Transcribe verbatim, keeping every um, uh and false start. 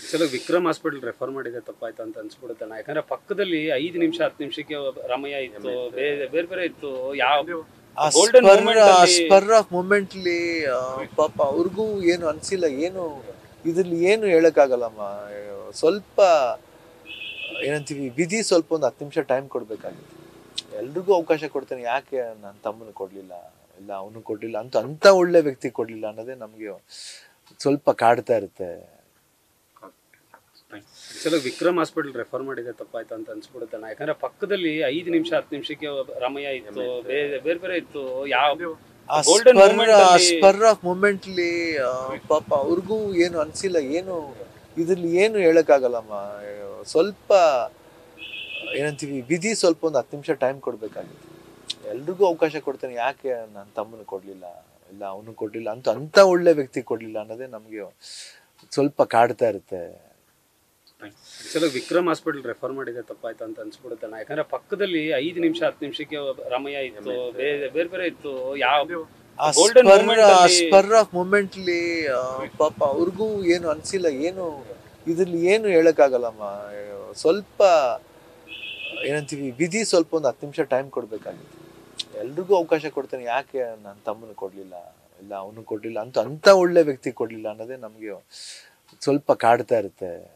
ಚಲೋ Vikram hospital refer ಮಾಡಿದೆ ತಪ್ಪಾಯ್ತು ಅಂತ ಅನ್ಸ್ಬಿಡುತ್ತೆ ನಾ. ಯಾಕಂದ್ರೆ ಪಕ್ಕದಲ್ಲಿ ಐದು ನಿಮಿಷ ಹತ್ತು ನಿಮಿಷಕ್ಕೆ ರಾಮಯ್ಯ ಇತ್ತು, ಬೇರೆ ಬೇರೆ ಬೇರೆ ಇತ್ತು. ಯಾವ ಗೋಲ್ಡನ್ ಸ್ಪರ್ ಆಫ್ ಮೂಮೆಂಟ್ಲಿ ಪಾಪ ಅವ್ರಿಗೂ ಏನು ಅನ್ಸಿಲ್ಲ, ಏನು ಇದ್ರಲ್ಲಿ ಏನು ಹೇಳಕ್ಕಾಗಲ್ಲಮ್ಮ. ಸ್ವಲ್ಪ ಏನಂತೀವಿ, ವಿಧಿ ಸ್ವಲ್ಪ ಒಂದು ಹತ್ತು ನಿಮಿಷ ಟೈಮ್ ಕೊಡ್ಬೇಕಾಗಿತ್ತು. ಎಲ್ರಿಗೂ ಅವಕಾಶ ಕೊಡ್ತೇನೆ, ಯಾಕೆ ನನ್ನ ತಮ್ಮನ ಕೊಡ್ಲಿಲ್ಲ, ಇಲ್ಲ ಅವನು ಕೊಡ್ಲಿಲ್ಲ ಅಂತ ಅಂತ ಒಳ್ಳೆ ವ್ಯಕ್ತಿ ಕೊಡ್ಲಿಲ್ಲ ಅನ್ನೋದೇ ನಮ್ಗೆ ಸ್ವಲ್ಪ ಕಾಡ್ತಾ ಇರುತ್ತೆ. ಚಲೋ ವಿಕ್ರಮ್ ಹಾಸ್ಪಿಟಲ್ ರೆಫರ್ ಮಾಡಿದೆ ತಪ್ಪಾಯ್ತು ಅಂತ ಅನ್ಸ್ಬಿಡುತ್ತೆ ನಾ. ಯಾಕಂದ್ರೆ ಪಕ್ಕದಲ್ಲಿ ಐದು ನಿಮಿಷ ಹತ್ತು ನಿಮಿಷಕ್ಕೆ ರಾಮಯ್ಯ ಇತ್ತು, ಬೇರೆ ಬೇರೆ ಬೇರೆ ಇತ್ತು. ಯಾವ ಸ್ಪರ್ ಆಫ್ ಮೂಮೆಂಟ್ಲಿ ಪಾಪ ಅವ್ರಿಗೂ ಏನು ಅನ್ಸಿಲ್ಲ, ಏನು ಇದ್ರಲ್ಲಿ ಏನು ಹೇಳಕ್ಕಾಗಲ್ಲಮ್ಮ. ಸ್ವಲ್ಪ ಏನಂತೀವಿ, ವಿಧಿ ಸ್ವಲ್ಪ ಒಂದು ಹತ್ತು ನಿಮಿಷ ಟೈಮ್ ಕೊಡ್ಬೇಕಾಗಿತ್ತು. ಎಲ್ರಿಗೂ ಅವಕಾಶ ಕೊಡ್ತೇನೆ, ಯಾಕೆ ನನ್ನ ತಮ್ಮನ ಕೊಡ್ಲಿಲ್ಲ, ಇಲ್ಲ ಅವನು ಕೊಡ್ಲಿಲ್ಲ ಅಂತ ಅಂತ ಒಳ್ಳೆ ವ್ಯಕ್ತಿ ಕೊಡ್ಲಿಲ್ಲ ಅನ್ನೋದೇ ನಮ್ಗೆ ಸ್ವಲ್ಪ ಕಾಡ್ತಾ ಇರುತ್ತೆ. ಚಲೋ ವಿಕ್ರಮ್ ಹಾಸ್ಪಿಟಲ್ ರೆಫರ್ ಮಾಡಿದೆ ತಪ್ಪಾಯ್ತು ಅಂತ ಅನ್ಸ್ಬಿಡುತ್ತೆ ನಾ. ಯಾಕಂದ್ರೆ ಪಕ್ಕದಲ್ಲಿ ಐದು ನಿಮಿಷ ಹತ್ತು ನಿಮಿಷಕ್ಕೆ ರಾಮಯ್ಯ ಇತ್ತು, ಬೇರೆ ಬೇರೆ ಬೇರೆ ಇತ್ತು. ಯಾವ ಸ್ಪರ್ ಆಫ್ ಮೂಮೆಂಟ್ಲಿ ಪಾಪ ಅವ್ರಿಗೂ ಏನು ಅನ್ಸಿಲ್ಲ, ಏನು ಇದ್ರಲ್ಲಿ ಏನು ಹೇಳಕ್ಕಾಗಲ್ಲಮ್ಮ. ಸ್ವಲ್ಪ ಏನಂತೀವಿ, ವಿಧಿ ಸ್ವಲ್ಪ ಒಂದು ಹತ್ತು ನಿಮಿಷ ಟೈಮ್ ಕೊಡ್ಬೇಕಾಗಿತ್ತು. ಎಲ್ರಿಗೂ ಅವಕಾಶ ಕೊಡ್ತೇನೆ, ಯಾಕೆ ನನ್ನ ತಮ್ಮನ ಕೊಡ್ಲಿಲ್ಲ, ಇಲ್ಲ ಅವನು ಕೊಡ್ಲಿಲ್ಲ ಅಂತ ಅಂತ ಒಳ್ಳೆ ವ್ಯಕ್ತಿ ಕೊಡ್ಲಿಲ್ಲ ಅನ್ನೋದೇ ನಮ್ಗೆ ಸ್ವಲ್ಪ ಕಾಡ್ತಾ ಇರುತ್ತೆ.